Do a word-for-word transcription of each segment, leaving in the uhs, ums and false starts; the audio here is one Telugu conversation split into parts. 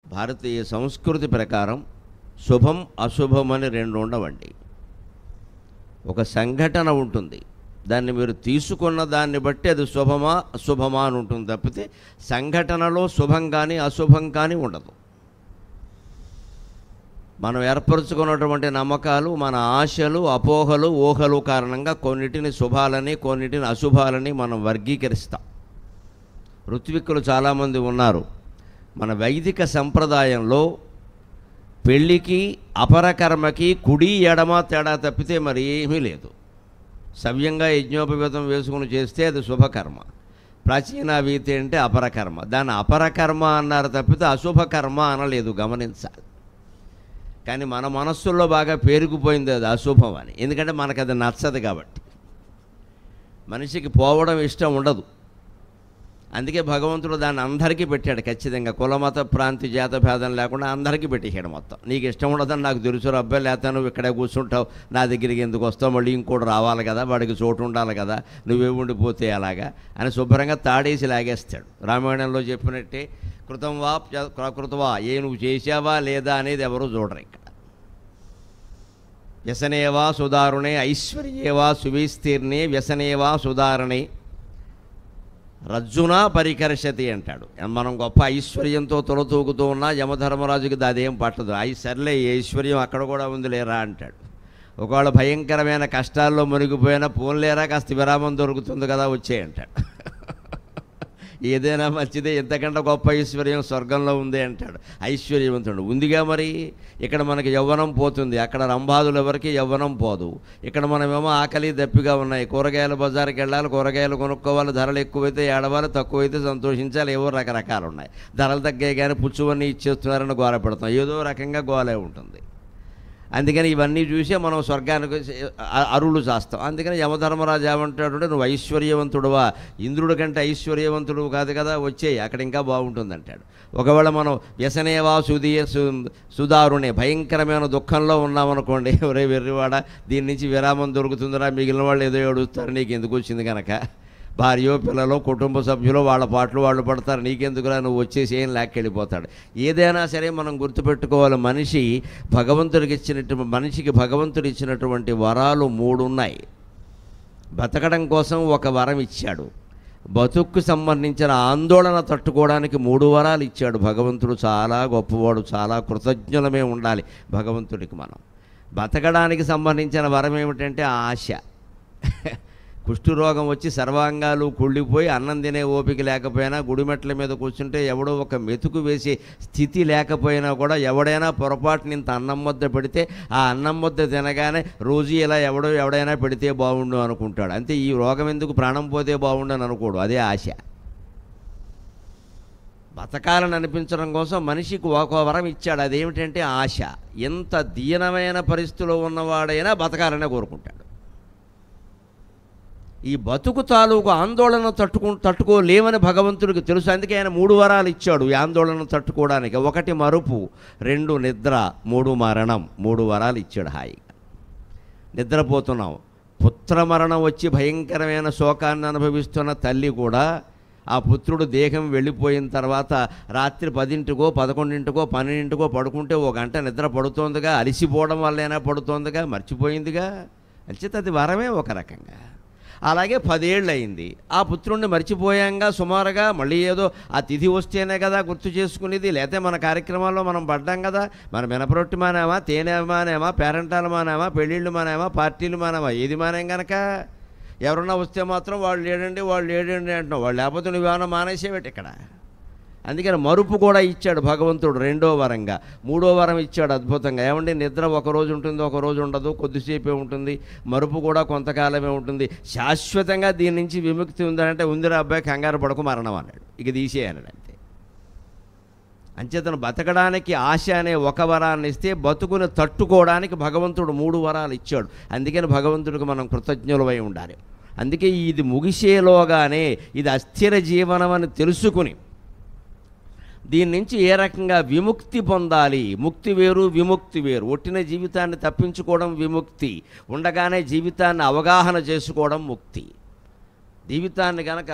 భారతీయ సంస్కృతి ప్రకారం శుభం అశుభం అని రెండు ఉండవండి. ఒక సంఘటన ఉంటుంది, దాన్ని మీరు తీసుకున్న దాన్ని బట్టి అది శుభమా అశుభమా అని ఉంటుంది తప్పితే సంఘటనలో శుభం కానీ అశుభం కానీ ఉండదు. మనం ఏర్పరచుకున్నటువంటి నమ్మకాలు, మన ఆశలు, అపోహలు, ఊహలు కారణంగా కొన్నిటిని శుభాలని కొన్నిటిని అశుభాలని మనం వర్గీకరిస్తాం. ఋత్విక్కులు చాలామంది ఉన్నారు. మన వైదిక సంప్రదాయంలో పెళ్ళికి అపరకర్మకి కుడి ఎడమ తేడా తప్పితే మరి ఏమీ లేదు. సవ్యంగా యజ్ఞోపవీతం వేసుకుని చేస్తే అది శుభకర్మ, ప్రాచీన వీతి అంటే అపరకర్మ. దాన్ని అపరకర్మ అన్నారు తప్పితే అశుభకర్మ అనలేదు, గమనించాలి. కానీ మన మనస్సుల్లో బాగా పేరుకుపోయింది అది అశుభం అని, ఎందుకంటే మనకు అది నచ్చదు కాబట్టి. మనిషికి పోవడం ఇష్టం ఉండదు, అందుకే భగవంతుడు దాన్ని అందరికీ పెట్టాడు ఖచ్చితంగా. కులమత ప్రాంతి జాత భేదం లేకుండా అందరికీ పెట్టేశాడు మొత్తం. నీకు ఇష్టం ఉండదని నాకు తెలుసు అబ్బాయి, లేకపోతే నువ్వు ఇక్కడే కూర్చుంటావు, నా దగ్గరికి ఎందుకు వస్తావు, మళ్ళీ ఇంకోటి రావాలి కదా, వాడికి చోటు ఉండాలి కదా, నువ్వే ఉండిపోతే అలాగా అని శుభ్రంగా తాడేసి లాగేస్తాడు. రామాయణంలో చెప్పినట్టే కృతం వా కృతవా, ఏ నువ్వు చేసావా లేదా అనేది ఎవరూ చూడరు ఇక్కడ. వ్యసనేవా సుదారుణే ఐశ్వర్యేవా సువిస్తీర్ణే వ్యసనేవా సుదారుణే రజ్జునా పరికర్షతి అంటాడు. మనం గొప్ప ఐశ్వర్యంతో తొలతూగుతూ ఉన్నా యమధర్మరాజుకి అదేం పట్టదు. అయి సర్లే ఐశ్వర్యం అక్కడ కూడా ఉంది లేరా అంటాడు. ఒకవేళ భయంకరమైన కష్టాల్లో మునిగిపోయినా పోన్లేరా కాస్త విరామం దొరుకుతుంది కదా వచ్చేయంటాడు. ఏదైనా మంచిదే, ఎంతకంటే గొప్ప ఐశ్వర్యం స్వర్గంలో ఉంది అంటాడు ఐశ్వర్యవంతుడు. ఉందిగా మరి. ఇక్కడ మనకి యవ్వనం పోతుంది, అక్కడ రంభాదులు ఎవరికి యవ్వనం పోదు. ఇక్కడ మనమేమో ఆకలి దప్పిగా ఉన్నాయి, కూరగాయల బజార్కి వెళ్ళాలి, కూరగాయలు కొనుక్కోవాలి, ధరలు ఎక్కువైతే ఏడవాలి, తక్కువైతే సంతోషించాలి, ఏవో రకరకాలు ఉన్నాయి. ధరలు తగ్గాయి కానీ పుచ్చువన్నీ ఇచ్చేస్తున్నారని గోల పెడతాం, ఏదో రకంగా గోలే ఉంటుంది. అందుకని ఇవన్నీ చూసే మనం స్వర్గానికి అరువులు చేస్తాం. అందుకని యమధర్మరాజు ఏమంటాడు, నువ్వు ఐశ్వర్యవంతుడువా, ఇంద్రుడి కంటే ఐశ్వర్యవంతుడు కాదు కదా, వచ్చేయి అక్కడ ఇంకా బాగుంటుంది అంటాడు. ఒకవేళ మనం వ్యసనేవా సుదీయ సు సుదారుణే భయంకరమైన దుఃఖంలో ఉన్నామనుకోండి, ఒరే వెర్రివాడ దీని నుంచి విరామం దొరుకుతుందిరా, మిగిలిన వాళ్ళు ఏదో ఏడుస్తారు, నీకు ఎందుకు వచ్చింది కనుక, భార్యో పిల్లలో కుటుంబ సభ్యులు వాళ్ళ పాటలు వాళ్ళు పడతారు, నీకెందుకురా నువ్వు వచ్చేసి ఏం లేకెళ్ళిపోతాడు. ఏదైనా సరే మనం గుర్తుపెట్టుకోవాలి, మనిషి భగవంతుడికి ఇచ్చినట్టు మనిషికి భగవంతుడు ఇచ్చినటువంటి వరాలు మూడు ఉన్నాయి. బతకడం కోసం ఒక వరం ఇచ్చాడు, బతుక్కు సంబంధించిన ఆందోళన తట్టుకోవడానికి మూడు వరాలు ఇచ్చాడు భగవంతుడు. చాలా గొప్పవాడు, చాలా కృతజ్ఞులమే ఉండాలి భగవంతుడికి మనం. బతకడానికి సంబంధించిన వరం ఏమిటంటే ఆశ. కుష్ఠరోగం వచ్చి సర్వాంగాలు కుళ్ళిపోయి అన్నం తినే ఓపిక లేకపోయినా, గుడిమెట్ల మీద కూర్చుంటే ఎవడో ఒక మెతుకు వేసే స్థితి లేకపోయినా కూడా ఎవడైనా పొరపాటుని ఇంత అన్నం ముద్ద పెడితే ఆ అన్నం ముద్ద తినగానే రోజు ఇలా ఎవడో ఎవడైనా పెడితే బాగుండు అనుకుంటాడు. అంతే, ఈ రోగం ఎందుకు, ప్రాణం పోతే బాగుండు అని అనుకోడు. అదే ఆశ. బతకాలని అనిపించడం కోసం మనిషికి ఒక వరం ఇచ్చాడు, అదేమిటంటే ఆశ. ఎంత దీనమైన పరిస్థితిలో ఉన్నవాడైనా బతకాలనే కోరుకుంటాడు. ఈ బతుకు తాలూకు ఆందోళన తట్టుకు తట్టుకోలేమని భగవంతుడికి తెలుసు, అందుకే ఆయన మూడు వరాలు ఇచ్చాడు ఈ ఆందోళన తట్టుకోవడానికి. ఒకటి మరుపు, రెండు నిద్ర, మూడు మరణం. మూడు వరాలు ఇచ్చాడు హాయిగా. నిద్రపోతున్నాం, పుత్రమరణం వచ్చి భయంకరమైన శోకాన్ని అనుభవిస్తున్న తల్లి కూడా ఆ పుత్రుడు దేహం వెళ్ళిపోయిన తర్వాత రాత్రి పదింటికో పదకొండింటికో పన్నెండింటికో పడుకుంటే ఒక గంట నిద్ర పడుతోందిగా, అలిసిపోవడం వల్లైనా పడుతోందిగా, మర్చిపోయిందిగా, అంచేత అది వరమే ఒక రకంగా. అలాగే పదేళ్ళు అయింది, ఆ పుత్రుణ్ణి మర్చిపోయాంగా సుమారుగా, మళ్ళీ ఏదో ఆ తిథి వస్తేనే కదా గుర్తు చేసుకునేది, లేకపోతే మన కార్యక్రమాల్లో మనం పడ్డాం కదా, మన మినపరొట్టి మానేమా, తేనె మానేమా, పేరెంటాలు మానేమా, పెళ్ళిళ్ళు మానేమా, పార్టీలు మానేమా, ఏది మానేం కనుక. ఎవరన్నా వస్తే మాత్రం వాళ్ళు లేడండి వాళ్ళు లేడండి అంటున్నావు, వాళ్ళు లేకపోతే నువ్వేమన్నా మానేసేవేటి ఇక్కడ. అందుకని మరుపు కూడా ఇచ్చాడు భగవంతుడు రెండో వరంగా. మూడో వరం ఇచ్చాడు అద్భుతంగా, ఏమండి నిద్ర ఒకరోజు ఉంటుంది ఒకరోజు ఉండదు, కొద్దిసేపే ఉంటుంది, మరుపు కూడా కొంతకాలమే ఉంటుంది, శాశ్వతంగా దీని నుంచి విముక్తి ఉందంటే ఉందిరా అబ్బాయి కంగారు పడకు మరణం అన్నాడు, ఇక తీసేయన్నాడు అంతే. అంచేతను బతకడానికి ఆశ అనే ఒక వరాన్ని ఇస్తే బతుకుని తట్టుకోవడానికి భగవంతుడు మూడు వరాలు ఇచ్చాడు. అందుకని భగవంతుడికి మనం కృతజ్ఞులమై ఉండాలి. అందుకే ఇది ముగిసేలోగానే ఇది అస్థిర జీవనం అని తెలుసుకుని దీని నుంచి ఏ రకంగా విముక్తి పొందాలి, ముక్తి వేరు విముక్తి వేరు. ఒట్టిన జీవితాన్ని తప్పించుకోవడం విముక్తి, ఉండగానే జీవితాన్ని అవగాహన చేసుకోవడం ముక్తి. జీవితాన్ని కనుక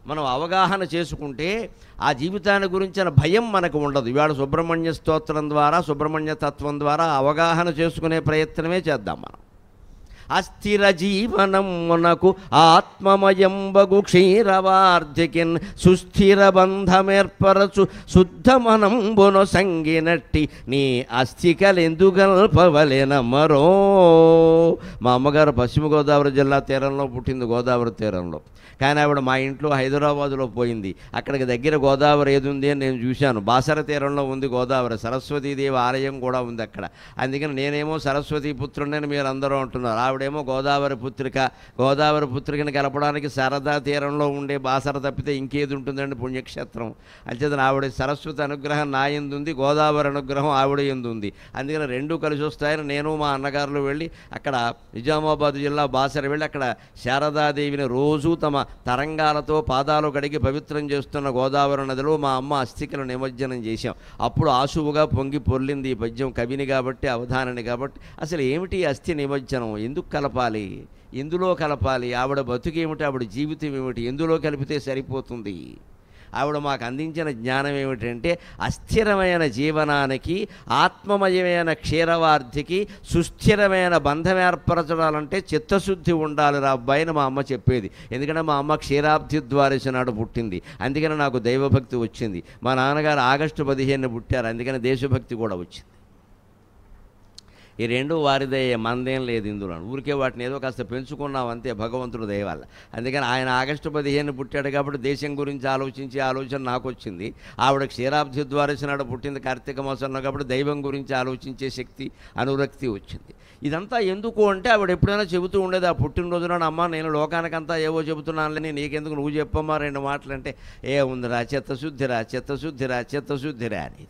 మనం అవగాహన చేసుకుంటే ఆ జీవితాన్ని గురించిన భయం మనకు ఉండదు. ఇవాళ సుబ్రహ్మణ్య స్తోత్రం ద్వారా, సుబ్రహ్మణ్య తత్వం ద్వారా అవగాహన చేసుకునే ప్రయత్నమే చేద్దాం మనం. అస్థిర జీవనం మనకు ఆత్మమయంబగు క్షీరవార్ధికిన్ సుస్థిర బంధమేర్పరచు శుద్ధమనంబును సంగినట్టి నీ అస్థికలెందుగల్పవలెనమరో. మా అమ్మగారు పశ్చిమ గోదావరి జిల్లా తీరంలో పుట్టింది, గోదావరి తీరంలో. కానీ ఆవిడ మా ఇంట్లో హైదరాబాదులో పోయింది. అక్కడికి దగ్గర గోదావరి ఏది ఉంది అని నేను చూశాను. బాసర తీరంలో ఉంది గోదావరి, సరస్వతీదేవి ఆలయం కూడా ఉంది అక్కడ. అందుకని నేనేమో సరస్వతీ పుత్రుడిని మీరు అందరూ అంటున్నారు, ఆవిడేమో గోదావరి పుత్రిక. గోదావరి పుత్రికని కలపడానికి శారదా తీరంలో ఉండే బాసర తప్పితే ఇంకేది ఉంటుందండి పుణ్యక్షేత్రం. అంచేతన ఆవిడ సరస్వతి అనుగ్రహం నా యందు ఉంది, గోదావరి అనుగ్రహం ఆవిడ యందు ఉంది. అందుకని రెండూ కలిసి వస్తాయని నేను మా అన్నగారులు వెళ్ళి అక్కడ నిజామాబాద్ జిల్లా బాసర వెళ్ళి అక్కడ శారదాదేవిని రోజూ తమ తరంగాలతో పాదాలు కడిగి పవిత్రం చేస్తున్న గోదావరి నదిలో మా అమ్మ అస్థికలు నిమజ్జనం చేశాం. అప్పుడు ఆశువుగా పొంగి పొర్లింది ఈ పద్యం. కవిని కాబట్టి, అవధానని కాబట్టి, అసలు ఏమిటి అస్థి నిమజ్జనం, ఎందుకు కలపాలి, ఎందులో కలపాలి, ఆవిడ బతుకేమిటి, ఆవిడ జీవితం ఏమిటి, ఎందులో కలిపితే సరిపోతుంది. ఆవిడ మాకు అందించిన జ్ఞానం ఏమిటంటే అస్థిరమైన జీవనానికి, ఆత్మమయమైన క్షీరవార్ధికి సుస్థిరమైన బంధం ఏర్పరచడాలంటే చిత్తశుద్ధి ఉండాలి రా అబ్బాయిని మా అమ్మ చెప్పేది. ఎందుకంటే మా అమ్మ క్షీరాబ్ది ద్వాదశి నాడు పుట్టింది, అందుకని నాకు దైవభక్తి వచ్చింది. మా నాన్నగారు ఆగస్టు పదిహేను పుట్టారు, అందుకని దేశభక్తి కూడా వచ్చింది. ఈ రెండు వారిదే, మనదేం లేదు ఇందులో. ఊరికే వాటిని ఏదో కాస్త పెంచుకున్నాం అంతే, భగవంతుడు దయ వల్ల. అందుకని ఆయన ఆగస్టు పదిహేను పుట్టాడు కాబట్టి దేశం గురించి ఆలోచించే ఆలోచన నాకు వచ్చింది. ఆవిడ క్షీరాబ్ది ద్వాదశి నాడు పుట్టింది కార్తీక మాసంలో కాబట్టి దైవం గురించి ఆలోచించే శక్తి, అనురక్తి వచ్చింది. ఇదంతా ఎందుకు అంటే ఆవిడ ఎప్పుడైనా చెబుతూ ఉండేది, ఆ పుట్టినరోజు నాడు, అమ్మ నేను లోకానికంతా ఏవో చెబుతున్నానులే, నీకెందుకు, నువ్వు చెప్పమ్మా రెండు మాటలు అంటే, ఏ ఉందిరా చిత్తశుద్ధిరా చిత్తశుద్ధిరా చిత్తశుద్ధిరా అనేది.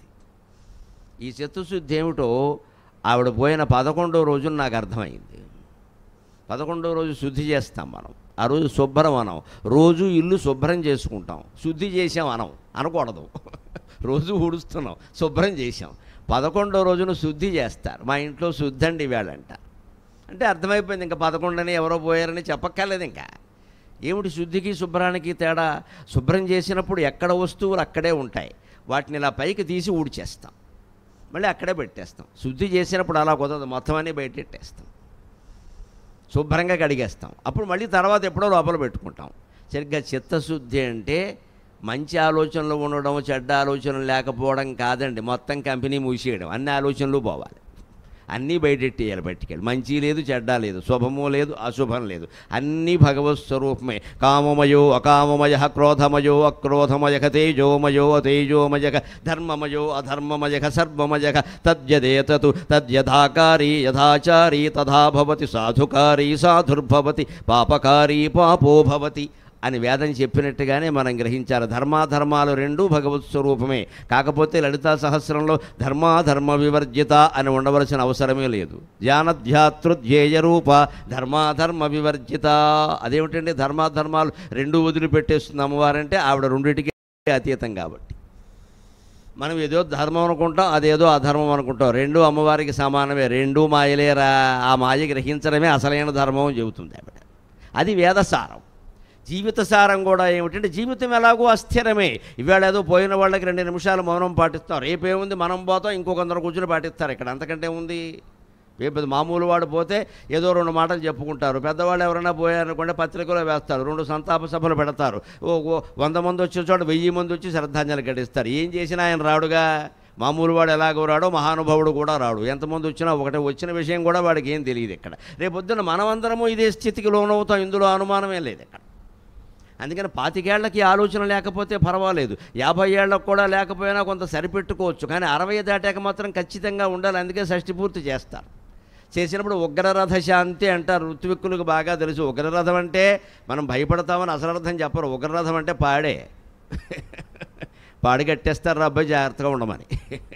ఈ చిత్తశుద్ధి ఏమిటో ఆవిడ పోయిన పదకొండో రోజున నాకు అర్థమైంది. పదకొండో రోజు శుద్ధి చేస్తాం మనం, ఆ రోజు శుభ్రం అనం. రోజు ఇల్లు శుభ్రం చేసుకుంటాం, శుద్ధి చేసాం అనం, అనకూడదు. రోజు ఊడుస్తున్నాం, శుభ్రం చేసాం. పదకొండో రోజున శుద్ధి చేస్తారు. మా ఇంట్లో శుద్ధి అండి వేళంట అంటే అర్థమైపోయింది. ఇంకా పదకొండని ఎవరో పోయారని చెప్పక్కర్లేదు. ఇంకా ఏమిటి శుద్ధికి శుభ్రానికి తేడా? శుభ్రం చేసినప్పుడు ఎక్కడ వస్తువులు అక్కడే ఉంటాయి, వాటిని ఇలా పైకి తీసి ఊడ్చేస్తాం, మళ్ళీ అక్కడే పెట్టేస్తాం. శుద్ధి చేసినప్పుడు అలా కుదరదు, మొత్తం అన్నీ బయటెట్టేస్తాం, శుభ్రంగా కడిగేస్తాం. అప్పుడు మళ్ళీ తర్వాత ఎప్పుడో లోపల పెట్టుకుంటాం. సరిగ్గా చిత్తశుద్ధి అంటే మంచి ఆలోచనలు ఉండడం, చెడ్డ ఆలోచనలు లేకపోవడం కాదండి. మొత్తం కంపెనీ మూసేయడం, అన్ని ఆలోచనలు పోవాలి, అన్నీ బయటెట్టేయాలి బయటికెళ్ళి. మంచి లేదు, చెడ్డ లేదు, శుభము లేదు, అశుభం లేదు, అన్నీ భగవత్ స్వరూపమే. కామమయో అకామమయ, క్రోధమయో అక్రోధమయ, తేజోమయో అతేజోమయ, ధర్మమయో అధర్మమయ, సర్వమయ. తద్యదేతతు తద్యథాకారీ యథాచారీ తథా భవతి, సాధుకారీ సాధుర్భవతి, పాపకారీ పాపో భవతి అని వేదం చెప్పినట్టుగానే మనం గ్రహించాలి. ధర్మాధర్మాలు రెండూ భగవత్ స్వరూపమే. కాకపోతే లలితా సహస్రంలో ధర్మాధర్మ వివర్జిత అని ఉండవలసిన అవసరమే లేదు. ధ్యానధ్యాతృధ్యేయ రూప ధర్మాధర్మ వివర్జిత. అదేమిటంటే ధర్మాధర్మాలు రెండూ వదిలిపెట్టేస్తుంది అమ్మవారంటే ఆవిడ రెండింటికి అతీతం కాబట్టి. మనం ఏదో ధర్మం అనుకుంటాం, అదేదో అధర్మం అనుకుంటాం. రెండూ అమ్మవారికి సమానమే, రెండూ మాయలేరా. ఆ మాయ గ్రహించడమే అసలైన ధర్మం చెబుతుంది ఆవిడ. అది వేదసారం. జీవిత సారం కూడా ఏమిటంటే జీవితం ఎలాగో అస్థిరమే. ఇవాళ ఏదో పోయిన వాళ్ళకి రెండు నిమిషాలు మౌనం పాటిస్తాం, రేపేముంది మనం పోతాం, ఇంకొకందరు కూర్చుని పాటిస్తారు. ఇక్కడ అంతకంటే ఉంది. రేపు మామూలు వాడు పోతే ఏదో రెండు మాటలు చెప్పుకుంటారు. పెద్దవాళ్ళు ఎవరైనా పోయారనుకుంటే పత్రికలో వేస్తారు, రెండు సంతాప సభలు పెడతారు. ఓ వంద మంది వచ్చే చోట వెయ్యి మంది వచ్చి శ్రద్ధాంజలి ఘటిస్తారు. ఏం చేసినా ఆయన రాడుగా. మామూలు వాడు ఎలాగో రాడో మహానుభావుడు కూడా రాడు. ఎంతమంది వచ్చినా ఒకటే, వచ్చిన విషయం కూడా వాడికి ఏం తెలియదు. ఇక్కడ రేపొద్దున మనమందరము ఇదే స్థితికి లోనవుతాం, ఇందులో అనుమానమే లేదు ఇక్కడ. అందుకని పాతికేళ్లకి ఆలోచన లేకపోతే పర్వాలేదు, యాభై ఏళ్ళకు కూడా లేకపోయినా కొంత సరిపెట్టుకోవచ్చు. కానీ అరవై దాటాక మాత్రం ఖచ్చితంగా ఉండాలి. అందుకే షష్ఠి పూర్తి చేస్తారు. చేసినప్పుడు ఉగ్రరథ శాంతి అంటారు. ఋత్విక్కులకు బాగా తెలుసు. ఉగ్రరథం అంటే మనం భయపడతామని అసలు అర్థం చెప్పరు. ఉగ్రరథం అంటే పాడే పాడి కట్టేస్తారు అబ్బాయి, జాగ్రత్తగా ఉండమని.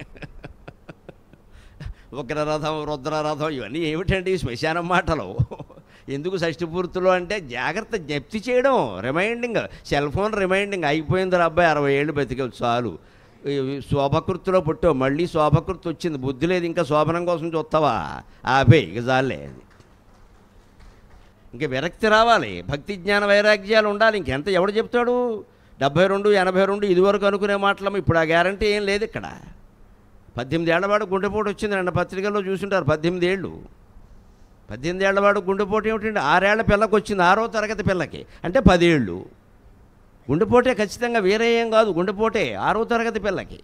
ఉగ్రరథం, రుద్రరథం ఇవన్నీ ఏమిటండి శ్మశానం మాటలు. ఎందుకు షష్ఠి పూర్తిలో అంటే జాగ్రత్త, జప్తి చేయడం, రిమైండింగ్, సెల్ ఫోన్ రిమైండింగ్. అయిపోయింది రా అబ్బాయి, అరవై ఏళ్ళు బతికేవు చాలు. శోభకృతిలో పుట్టావు, మళ్ళీ శోభకృతి వచ్చింది, బుద్ధి లేదు, ఇంకా శోభనం కోసం చూస్తావా, ఆపే ఇక చాలే. ఇంక విరక్తి రావాలి, భక్తి జ్ఞాన వైరాగ్యాలు ఉండాలి. ఇంకెంత ఎవడు చెప్తాడు? డెబ్భై రెండు ఎనభై రెండు ఇదివరకు అనుకునే మాటలము ఇప్పుడు ఆ గ్యారంటీ ఏం లేదు ఇక్కడ. పద్దెనిమిది ఏళ్లవాడు గుండెపోటు వచ్చింది, రెండు పత్రికల్లో చూసుంటారు. పద్దెనిమిది ఏళ్ళు పద్దెనిమిది ఏళ్లవాడు గుండెపోటు ఏమిటండి? ఆరేళ్ల పిల్లకి వచ్చింది, ఆరో తరగతి పిల్లకి, అంటే పదేళ్ళు. గుండెపోటే ఖచ్చితంగా, వేరే ఏం కాదు, గుండెపోటే ఆరో తరగతి పిల్లకి.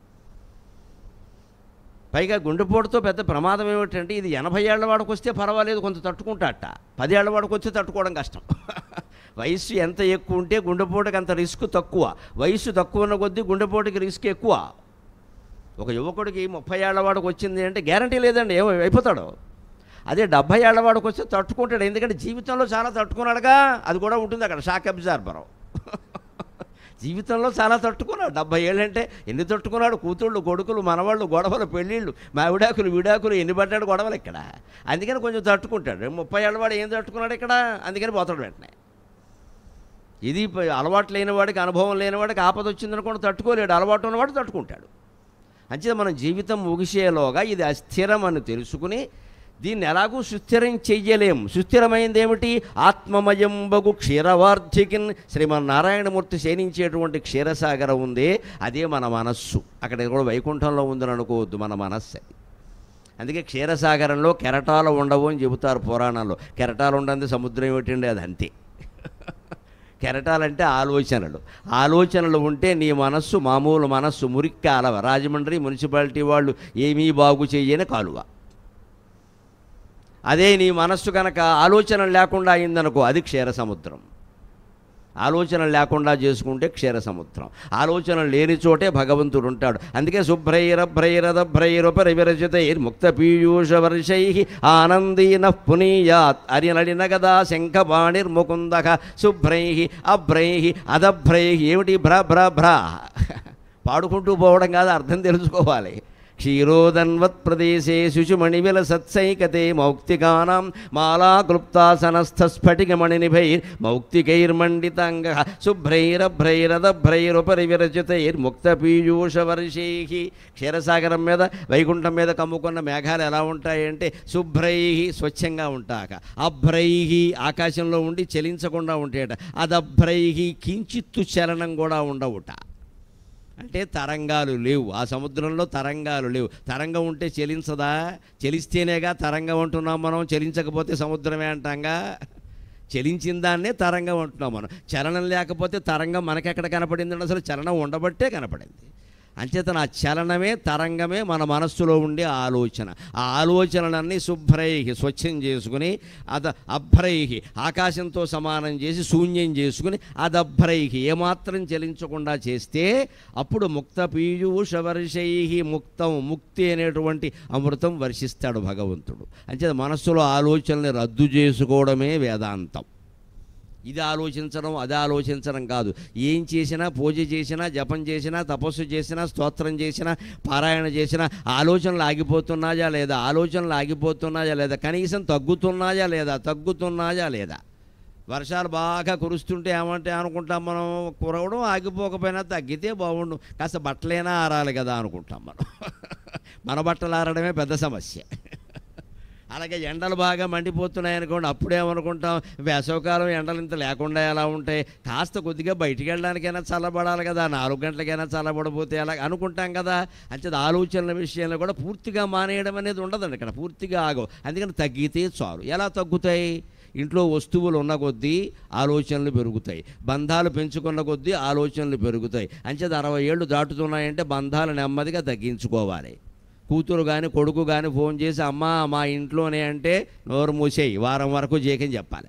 పైగా గుండెపోటుతో పెద్ద ప్రమాదం ఏమిటంటే, ఇది ఎనభై ఏళ్ల వాడికి వస్తే పర్వాలేదు, కొంత తట్టుకుంటాట. పది ఏళ్ల వాడికి వస్తే తట్టుకోవడం కష్టం. వయస్సు ఎంత ఎక్కువ ఉంటే గుండెపోటుకి అంత రిస్క్ తక్కువ, వయస్సు తక్కువ ఉన్న కొద్దీ గుండెపోటుకి రిస్క్ ఎక్కువ. ఒక యువకుడికి ముప్పై ఏళ్ల వాడికి వచ్చింది అంటే గ్యారంటీ లేదండి, ఏమో అయిపోతాడు. అదే డెబ్భై ఏళ్ల వాడికి వస్తే తట్టుకుంటాడు, ఎందుకంటే జీవితంలో చాలా తట్టుకున్నాడుగా, అది కూడా ఉంటుంది అక్కడ, షాక్ అబ్జార్బర్. జీవితంలో చాలా తట్టుకున్నాడు. డెబ్భై ఏళ్ళంటే ఎన్ని తట్టుకున్నాడు? కూతుళ్ళు, కొడుకులు, మనవాళ్ళు, గొడవలు, పెళ్ళిళ్ళు, మా విడాకులు విడాకులు ఎన్ని పడ్డాడు గొడవలు ఇక్కడ. అందుకని కొంచెం తట్టుకుంటాడు. ముప్పై ఏళ్ళ వాడు ఏం తట్టుకున్నాడు ఇక్కడ, అందుకని పోతాడు వెంటనే. ఇది అలవాటు లేనివాడికి, అనుభవం లేనివాడికి ఆపద వచ్చిందనుకోండి తట్టుకోలేడు, అలవాటు ఉన్నవాడు తట్టుకుంటాడు. అంచేత మనం జీవితం ముగిసేలోగా ఇది అస్థిరం అని తెలుసుకుని దీన్ని ఎలాగూ సుస్థిరం చెయ్యలేం. సుస్థిరమైంది ఏమిటి? ఆత్మమయం బగు క్షీరవార్ధికిన్ శ్రీమన్నారాయణమూర్తి శయనించేటువంటి క్షీరసాగరం ఉందే, అదే మన మనస్సు. అక్కడ కూడా వైకుంఠంలో ఉందని అనుకోవద్దు, మన మనస్సు అది. అందుకే క్షీరసాగరంలో కెరటాలు ఉండవు అని చెబుతారు పురాణాల్లో. కెరటాలు ఉండదు సముద్రం ఏమిటండి, అది అంతే. కెరటాలంటే ఆలోచనలు. ఆలోచనలు ఉంటే నీ మనస్సు మామూలు మనస్సు, మురికి కాలవ. రాజమండ్రి మున్సిపాలిటీ వాళ్ళు ఏమీ బాగు చెయ్యని కాలువ. అదే నీ మనస్సు కనుక ఆలోచనలు లేకుండా అయిందనుకో, అది క్షీర సముద్రం. ఆలోచనలు లేకుండా చేసుకుంటే క్షీర సముద్రం. ఆలోచనలు లేని చోటే భగవంతుడు ఉంటాడు. అందుకే శుభ్రైరభ్రైరదభ్రైరుపరివిరచితైర్ ముక్త పీయూష వర్షై ఆనందీన పునీయాత్ అరినడిన గదా శంఖపాణిర్ముకుందక శుభ్రై అభ్రై అదభ్రై. ఏమిటి భ్ర భ్ర భ్ర పాడుకుంటూ పోవడం కాదు, అర్థం తెలుసుకోవాలి. క్షీరోదన్వత్ ప్రదేశే శుచుమణివిల సత్సైకతే మౌక్తికానాం మాలాక్లుప్తాసనస్థస్ఫటికమణినిభైర్ మౌక్తికైర్మండితాంగ శుభ్రైరభ్రైరదభ్రైరుపరి విరచితైర్ ముక్త పీయూషవర్షై. క్షీరసాగరం మీద వైకుంఠం మీద కమ్ముకున్న మేఘాలు ఎలా ఉంటాయంటే శుభ్రై స్వచ్ఛంగా ఉంటాక, అభ్రై ఆకాశంలో ఉండి చలించకుండా ఉంటాయట, అదభ్రై కించిత్తు చలనం కూడా ఉండవుట. అంటే తరంగాలు లేవు ఆ సముద్రంలో, తరంగాలు లేవు. తరంగం ఉంటే చెలించదా? చెలిస్తేనేగా తరంగం అంటున్నాం మనం, చెలించకపోతే సముద్రమే అంటాంగా. చలించిన దాన్నే తరంగం అంటున్నాం మనం. చలనం లేకపోతే తరంగం మనకెక్కడ కనపడిందండి? అసలు చలనం ఉండబట్టే కనపడింది. అంచేత నా చలనమే తరంగమే మన మనస్సులో ఉండే ఆలోచన. ఆ ఆలోచనలన్నీ శుభ్రై స్వచ్ఛం చేసుకుని, అద అభ్రై ఆకాశంతో సమానం చేసి శూన్యం చేసుకుని, అదభ్రై ఏమాత్రం చలించకుండా చేస్తే అప్పుడు ముక్త పీయూషవర్షై ముక్తం ముక్తి అనేటువంటి అమృతం వర్షిస్తాడు భగవంతుడు. అంచేత మనస్సులో ఆలోచనల్ని రద్దు చేసుకోవడమే వేదాంతం. ఇది ఆలోచించడం అది ఆలోచించడం కాదు. ఏం చేసినా, పూజ చేసినా, జపం చేసినా, తపస్సు చేసినా, స్తోత్రం చేసినా, పారాయణ చేసినా ఆలోచనలు ఆగిపోతున్నాయా లేదా, ఆలోచనలు ఆగిపోతున్నాయా లేదా, కనీసం తగ్గుతున్నాయా లేదా, తగ్గుతున్నాయా లేదా. వర్షాలు బాగా కురుస్తుంటే ఏమంటే అనుకుంటాం మనం, కురవడం ఆగిపోకపోయినా తగ్గితే బాగుండు, కాస్త బట్టలైనా ఆరాలి కదా అనుకుంటాం మనం. మన బట్టలు ఆరడమే పెద్ద సమస్య. అలాగే ఎండలు బాగా మండిపోతున్నాయి అనుకోండి, అప్పుడేమనుకుంటాం వేసవకాలం ఎండలు ఇంత లేకుండా ఎలా ఉంటాయి, కాస్త కొద్దిగా బయటికి వెళ్ళడానికైనా చల్లబడాలి కదా, నాలుగు గంటలకైనా చల్లబడిపోతే ఎలా అనుకుంటాం కదా. అంటే ఆలోచనల విషయంలో కూడా పూర్తిగా మానేయడం అనేది ఉండదండి ఇక్కడ, పూర్తిగా ఆగవు. అందుకని తగ్గితే చాలు. ఎలా తగ్గుతాయి? ఇంట్లో వస్తువులు ఉన్న కొద్దీ ఆలోచనలు పెరుగుతాయి, బంధాలు పెంచుకున్న కొద్దీ ఆలోచనలు పెరుగుతాయి. అంచేది అరవై ఏళ్ళు దాటుతున్నాయంటే బంధాలు నెమ్మదిగా తగ్గించుకోవాలి. కూతురు కానీ కొడుకు కానీ ఫోన్ చేసి అమ్మా మా ఇంట్లోనే అంటే నోరు మూసేయి, వారం వరకు జేకని చెప్పాలి.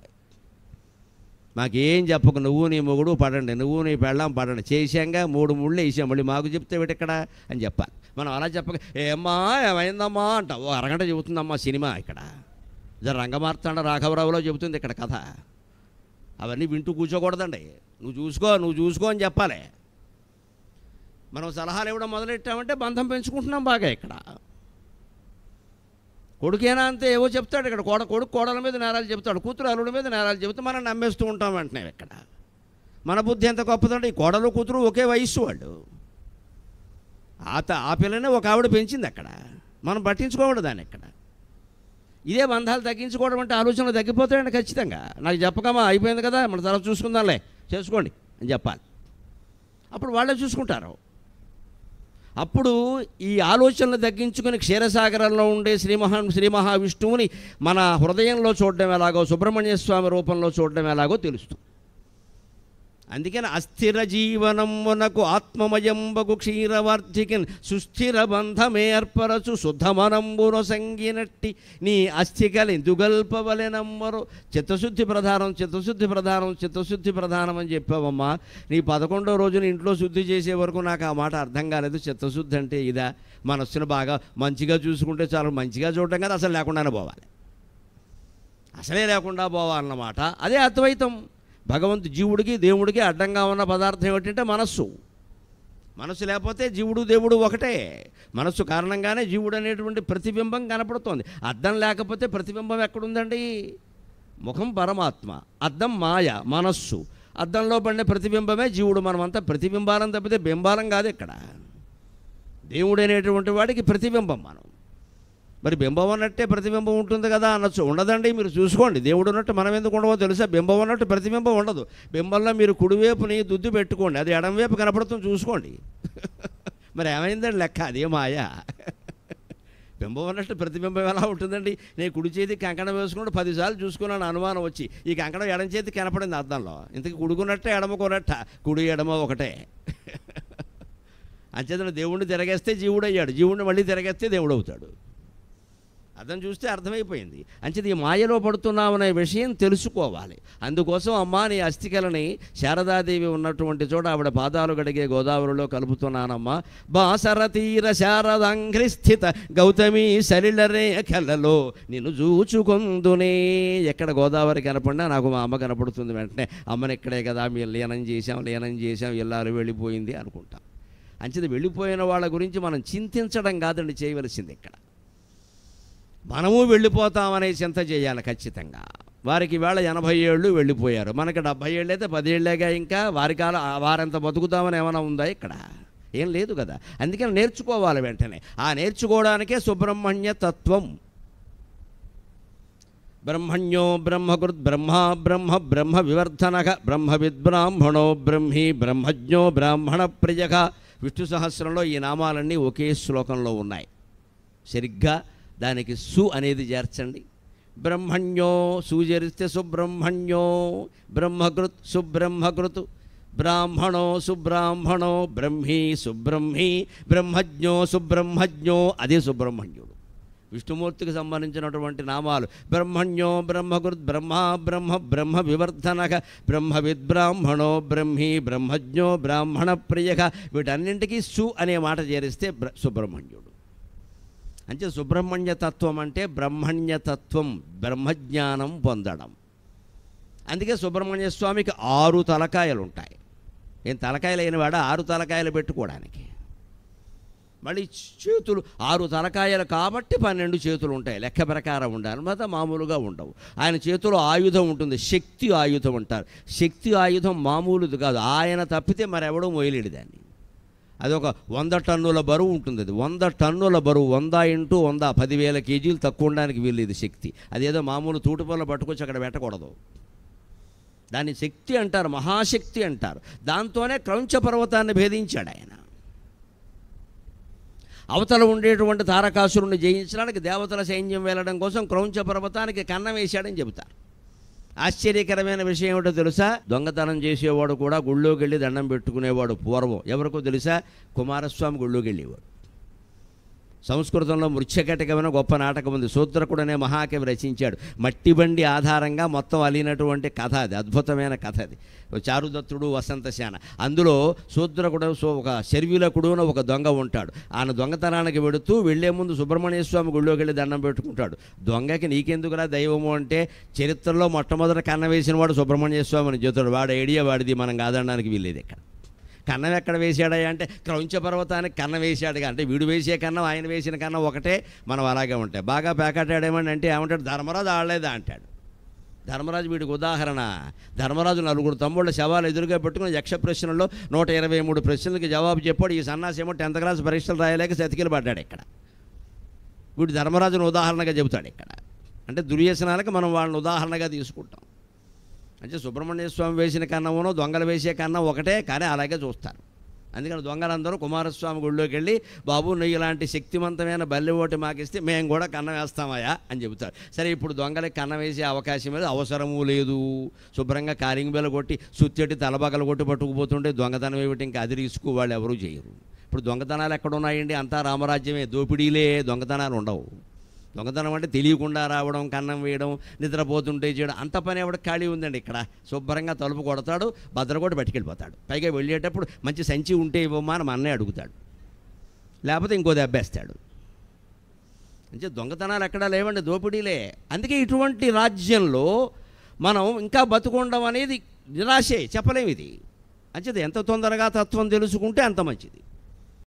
మాకేం చెప్పకు, నువ్వు నీ మొగుడు పడండి, నువ్వు నీ పెళ్ళాం పడండి, చేసాంగా మూడు ముళ్ళు వేసాం, మళ్ళీ మాకు చెప్తే ఇక్కడ అని చెప్పాలి. మనం అలా చెప్పక ఏమ్మా ఏమైందమ్మా అంట, ఓ అరగంట చెబుతుందమ్మా సినిమా. ఇక్కడ జర రంగమార్తాండ రాఘవరావులో చెబుతుంది ఇక్కడ కథ. అవన్నీ వింటూ కూర్చోకూడదండి. నువ్వు చూసుకో నువ్వు చూసుకో అని చెప్పాలి. మనం సలహాలు ఇవ్వడం మొదలెట్టామంటే బంధం పెంచుకుంటున్నాం బాగా. ఇక్కడ కొడుకేనా అంతే ఏవో చెప్తాడు, ఇక్కడ కోడ కొడుకు కోడల మీద నేరాలు చెప్తాడు, కూతురు అల్లుడి మీద నేరాలు చెబుతూ మనం నమ్మేస్తూ ఉంటాం వెంటనే. ఇక్కడ మన బుద్ధి ఎంత గొప్పదండి. ఈ కోడలు కూతురు ఒకే వయస్సు వాళ్ళు. ఆత ఆ పిల్లనే ఒక ఆవిడ పెంచింది, అక్కడ మనం పట్టించుకోకూడదు దాన్ని. ఇక్కడ ఇదే బంధాలు తగ్గించుకోవడం అంటే ఆలోచనలు తగ్గిపోతాయండి ఖచ్చితంగా. నాకు చెప్పకమా అయిపోయింది కదా మన తర్వాత చూసుకుందాంలే చేసుకోండి అని చెప్పాలి. అప్పుడు వాళ్ళే చూసుకుంటారు. అప్పుడు ఈ ఆలోచనలు తగ్గించుకుని క్షీరసాగరంలో ఉండే శ్రీ మహా శ్రీ మహావిష్ణువుని మన హృదయంలో చూడడం ఎలాగో, సుబ్రహ్మణ్య స్వామి రూపంలో చూడడం ఎలాగో తెలుస్తుంది. అందుకని అస్థిర జీవనమునకు ఆత్మమయంబగు క్షీరవార్ధికిన్ సుస్థిర బంధమేర్పరచు శుద్ధమనంబును సంగినట్టి నీ అస్థికలు ఎందుగల్పవలెనమ్మరు. చిత్తశుద్ధి ప్రధానం చిత్తశుద్ధి ప్రధానం చిత్తశుద్ధి ప్రధానం అని చెప్పావమ్మా. నీ పదకొండో రోజున ఇంట్లో శుద్ధి చేసే వరకు నాకు ఆ మాట అర్థం కాలేదు. చిత్తశుద్ధి అంటే ఇదా? మనస్సును బాగా మంచిగా చూసుకుంటే చాలా మంచిగా చూడటం కదా, అసలు లేకుండానే పోవాలి, అసలే లేకుండా పోవాలన్నమాట. అదే అద్వైతం. భగవంతు జీవుడికి దేవుడికి అడ్డంగా ఉన్న పదార్థం ఏమిటంటే మనస్సు. మనస్సు లేకపోతే జీవుడు దేవుడు ఒకటే. మనస్సు కారణంగానే జీవుడు అనేటువంటి ప్రతిబింబం కనపడుతోంది. అద్దం లేకపోతే ప్రతిబింబం ఎక్కడుందండి? ముఖం పరమాత్మ, అద్దం మాయ మనస్సు. అద్దంలో పడిన ప్రతిబింబమే జీవుడు. మనమంతా ప్రతిబింబాలం తప్పితే బింబాలం కాదు ఇక్కడ. దేవుడు అనేటువంటి వాడికి ప్రతిబింబం మనం. మరి బింబం అన్నట్టే ప్రతిబింబం ఉంటుంది కదా అనొచ్చు. ఉండదండి, మీరు చూసుకోండి. దేవుడు ఉన్నట్టు మనం ఎందుకు ఉండవో తెలుసా? బింబం అన్నట్టు ప్రతిబింబం ఉండదు. బింబంలో మీరు కుడివైపుని దుద్దు పెట్టుకోండి, అది ఎడంవైపు కనపడుతుంది, చూసుకోండి. మరి ఏమైందండి లెక్క? అదే మాయ. బింబం అన్నట్టు ప్రతిబింబం ఎలా ఉంటుందండి? నేను కుడి చేతికి కంకణం వేసుకుంటూ పదిసార్లు చూసుకున్నాను, అనుమానం వచ్చి ఈ కంకణం ఎడం చేతికి కనపడింది అద్దంలో. ఇంతకు కుడుకున్నట్టే ఎడమకున్నట్ట? కుడి ఎడమ ఒకటే. అంచేతను దేవుణ్ణి తిరగేస్తే జీవుడు అయ్యాడు, జీవుడిని మళ్ళీ తిరగేస్తే దేవుడు అవుతాడు. అర్థం చూస్తే అర్థమైపోయింది. అంచేది ఈ మాయలో పడుతున్నామనే విషయం తెలుసుకోవాలి. అందుకోసం అమ్మా నీ అస్థికలని శారదాదేవి ఉన్నటువంటి చోట ఆవిడ పాదాలు గడిగే గోదావరిలో కలుపుతున్నానమ్మా. బాసరతీర శారదాంఘ్రి స్థిత గౌతమి సలిలరేఖలలో నిన్ను చూచుకొందునే. ఎక్కడ గోదావరి కనపడినా నాకు మా అమ్మ కనపడుతుంది. వెంటనే అమ్మని ఇక్కడే కదా మీరు లీనం చేశాం లీనం చేశాం ఇల్లాలు వెళ్ళిపోయింది అనుకుంటాం. అంచేది వెళ్ళిపోయిన వాళ్ళ గురించి మనం చింతించడం కాదండి చేయవలసింది. ఇక్కడ మనము వెళ్ళిపోతామనే చింత చేయాలి ఖచ్చితంగా. వారికి వేళ ఎనభై ఏళ్ళు వెళ్ళిపోయారు, మనకి డెబ్భై ఏళ్ళు అయితే పదేళ్ళేగా. ఇంకా వారి కాలం వారంత బతుకుతామని ఏమైనా ఉందా? ఇక్కడ ఏం లేదు కదా. అందుకని నేర్చుకోవాలి వెంటనే. ఆ నేర్చుకోవడానికే సుబ్రహ్మణ్య తత్వం. బ్రహ్మణ్యో బ్రహ్మకృత్ బ్రహ్మ బ్రహ్మ బ్రహ్మ వివర్ధనక బ్రహ్మ విద్బ్రాహ్మణో బ్రహ్మీ బ్రహ్మజ్ఞో బ్రాహ్మణ ప్రియక. విష్ణు సహస్రంలో ఈ నామాలన్నీ ఒకే శ్లోకంలో ఉన్నాయి. సరిగ్గా దానికి సు అనేది చేర్చండి. బ్రహ్మణ్యో సూచరిస్తే సుబ్రహ్మణ్యో, బ్రహ్మకృత్ సుబ్రహ్మకృత్, బ్రాహ్మణో సుబ్రాహ్మణో, బ్రహ్మీ సుబ్రహ్మీ, బ్రహ్మజ్ఞో సుబ్రహ్మజ్ఞో, అదే సుబ్రహ్మణ్యుడు. విష్ణుమూర్తికి సంబంధించినటువంటి నామాలు బ్రహ్మణ్యో బ్రహ్మకృత్ బ్రహ్మ బ్రహ్మ బ్రహ్మ వివర్ధనక బ్రహ్మ విద్బ్రాహ్మణో బ్రహ్మీ బ్రహ్మజ్ఞో బ్రాహ్మణ ప్రియక. వీటన్నింటికీ సు అనే మాట చేరిస్తే సుబ్రహ్మణ్యుడు. అంటే సుబ్రహ్మణ్య తత్వం అంటే బ్రహ్మణ్యతత్వం, బ్రహ్మజ్ఞానం పొందడం. అందుకే సుబ్రహ్మణ్య స్వామికి ఆరు తలకాయలు ఉంటాయి. ఏం తలకాయలు అయినవాడ ఆరు తలకాయలు పెట్టుకోవడానికి. మళ్ళీ చేతులు ఆరు తలకాయలు కాబట్టి పన్నెండు చేతులు ఉంటాయి. లెక్క ప్రకారం ఉండాలి, మొత్తం మామూలుగా ఉండవు. ఆయన చేతిలో ఆయుధం ఉంటుంది, శక్తి ఆయుధం అంటారు. శక్తి ఆయుధం మామూలుది కాదు. ఆయన తప్పితే మరెవడూ మొయలేడు దాన్ని. అదొక వంద టన్నుల బరువు ఉంటుంది. అది వంద టన్నుల బరువు, వంద ఇంటూ వంద పదివేల కేజీలు తక్కువ ఉండడానికి వీల్లేదు శక్తి. అదేదో మామూలు తూటుపల్ల పట్టుకొచ్చి అక్కడ పెట్టకూడదు. దాన్ని శక్తి అంటారు, మహాశక్తి అంటారు. దాంతోనే క్రౌంచ పర్వతాన్ని భేదించాడు ఆయన. అవతల ఉండేటువంటి తారకాసురుణ్ణి జయించడానికి దేవతల సైన్యం వెళ్ళడం కోసం క్రౌంచ పర్వతానికి కన్నం వేశాడని చెబుతారు. ఆశ్చర్యకరమైన విషయం ఏమిటో తెలుసా? దొంగతనం చేసేవాడు కూడా గుళ్ళోకి వెళ్ళి దండం పెట్టుకునేవాడు పూర్వం. ఎవరికో తెలుసా? కుమారస్వామి గుళ్ళోకి వెళ్ళేవాడు. సంస్కృతంలో మృచ్ఛకటికమైన గొప్ప నాటకం ఉంది. శూద్రకుడు అనే మహాకవి రచించాడు. మట్టి బండి ఆధారంగా మొత్తం అలినటువంటి కథ అది. అద్భుతమైన కథ అది. చారుదత్తుడు వసంతశాన. అందులో శూద్రకుడు ఒక శర్విలకుడు అని ఒక దొంగ ఉంటాడు. ఆయన దొంగతనానికి వెడుతూ వెళ్లే ముందు సుబ్రహ్మణ్య స్వామి గుళ్ళోకి వెళ్ళి దండం పెట్టుకుంటాడు. దొంగకి నీకెందుకురా దైవము అంటే, చరిత్రలో మొట్టమొదట కన్న వేసిన వాడు సుబ్రహ్మణ్య స్వామి అని చెబుతాడు. వాడు ఐడియా వాడిది, మనం కాదనడానికి వీల్లేదు. ఇక్కడ కన్నం ఎక్కడ వేసాడా అంటే క్రౌంచ పర్వతానికి కన్నం వేసాడుగా. అంటే వీడు వేసే కన్నం ఆయన వేసిన కన్నం ఒకటే. మనం అలాగే ఉంటాయి. బాగా పేకాటాడేమని అంటే ఏమంటాడు? ధర్మరాజు ఆడలేదా అంటాడు. ధర్మరాజు వీడికి ఉదాహరణ. ధర్మరాజు నలుగురు తమ్ముళ్ళ శవాలు ఎదురుగా పెట్టుకుని యక్ష ప్రశ్నల్లో నూట ఇరవై మూడు ప్రశ్నలకి జవాబు చెప్పాడు. ఈ సన్నాసి ఏమో టెన్త్ క్లాస్ పరీక్షలు రాయలేక సతికిలు పడ్డాడు. ఇక్కడ వీడు ధర్మరాజును ఉదాహరణగా చెబుతాడు. ఇక్కడ అంటే దుర్వ్యసనాలకు మనం వాళ్ళని ఉదాహరణగా తీసుకుంటాం. అంటే సుబ్రహ్మణ్య స్వామి వేసిన కన్నమునో దొంగలు వేసే కన్నం ఒకటే, కానీ అలాగే చూస్తారు. అందుకని దొంగలందరూ కుమారస్వామి గుడిలోకి వెళ్ళి, బాబు నువ్వు ఇలాంటి శక్తివంతమైన బల్లి ఓటి మాకిస్తే మేము కూడా కన్నం వేస్తామయ్యా అని చెబుతారు. సరే, ఇప్పుడు దొంగలకి కన్నం వేసే అవకాశం లేదు, అవసరము లేదు. శుభ్రంగా కారింగ్ బెల్ల కొట్టి సుత్తెట్టి తలబగలు కొట్టి పట్టుకుపోతుంటే దొంగతనం ఏమిటి, ఇంకా అది రిస్క్ వాళ్ళు ఎవరూ చేయరు. ఇప్పుడు దొంగతనాలు ఎక్కడున్నాయండి? అంతా రామరాజ్యమే, దోపిడీలే, దొంగతనాలు ఉండవు. దొంగతనం అంటే తెలియకుండా రావడం, కన్నం వేయడం, నిద్రపోతుంటే చేయడం, అంత పని ఎవడ ఖాళీ ఉందండి. ఇక్కడ శుభ్రంగా తలుపు కొడతాడు, భద్రకోటి పట్టుకెళ్ళిపోతాడు. పైగా వెళ్ళేటప్పుడు మంచి సంచి ఉంటే ఇవ్వమ్మా అని మా అన్నయ్య అడుగుతాడు, లేకపోతే ఇంకో దెబ్బేస్తాడు. అంటే దొంగతనాలు ఎక్కడా లేవండి, దోపిడీలే. అందుకే ఇటువంటి రాజ్యంలో మనం ఇంకా బతుకుండం అనేది నిరాశే, చెప్పలేము ఇది. అంచేది ఎంత తొందరగా తత్వం తెలుసుకుంటే అంత మంచిది.